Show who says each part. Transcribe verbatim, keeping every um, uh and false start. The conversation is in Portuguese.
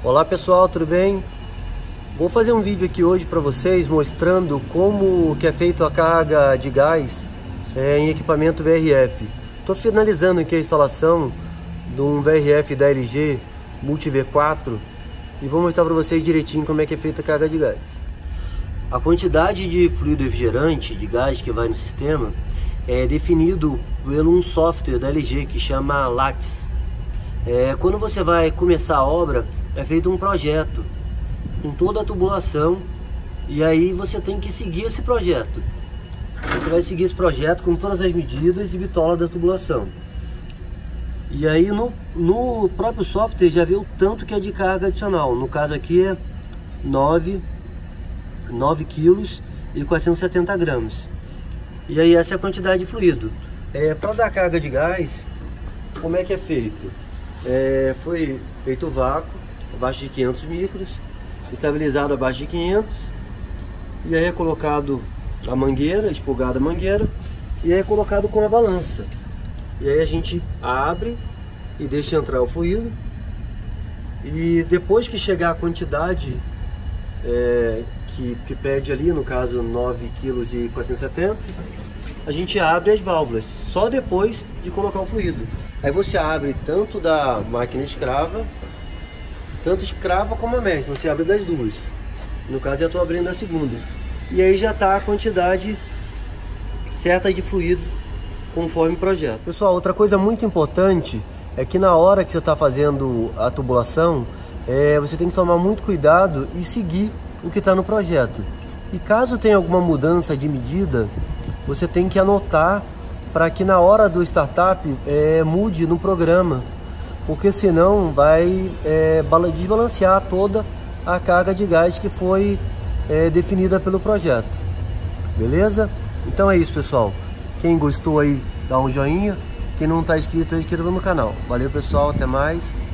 Speaker 1: Olá pessoal, tudo bem? Vou fazer um vídeo aqui hoje para vocês mostrando como que é feito a carga de gás é, em equipamento V R F. Estou finalizando aqui a instalação de um V R F da L G Multi V quatro e vou mostrar para vocês direitinho como é que é feita a carga de gás. A quantidade de fluido refrigerante, de gás que vai no sistema, é definido pelo um software da L G que chama Lattes. É, quando você vai começar a obra, é feito um projeto com toda a tubulação e aí você tem que seguir esse projeto. Você vai seguir esse projeto com todas as medidas e bitola da tubulação. E aí no, no próprio software já vê o tanto que é de carga adicional. No caso aqui é nove quilos e quatrocentos e setenta gramas. E aí essa é a quantidade de fluido. É, para dar carga de gás, como é que é feito? É, foi feito o vácuo abaixo de quinhentos micros, estabilizado abaixo de quinhentos, e aí é colocado a mangueira, expurgada a mangueira, e aí é colocado com a balança. E aí a gente abre e deixa entrar o fluido, e depois que chegar a quantidade é, que, que pede ali, no caso nove quilos e quatrocentos e setenta, a gente abre as válvulas, só depois de colocar o fluido. Aí você abre tanto da máquina escrava, tanto escrava como a mestre, você abre das duas. No caso eu estou abrindo a segunda. E aí já está a quantidade certa de fluido conforme o projeto. Pessoal, outra coisa muito importante é que na hora que você está fazendo a tubulação, é, você tem que tomar muito cuidado e seguir o que está no projeto. E caso tenha alguma mudança de medida, você tem que anotar para que na hora do startup é, mude no programa, porque senão vai é, desbalancear toda a carga de gás que foi é, definida pelo projeto. Beleza? Então é isso, pessoal. Quem gostou aí, dá um joinha. Quem não está inscrito, é inscreva no canal. Valeu, pessoal. Até mais.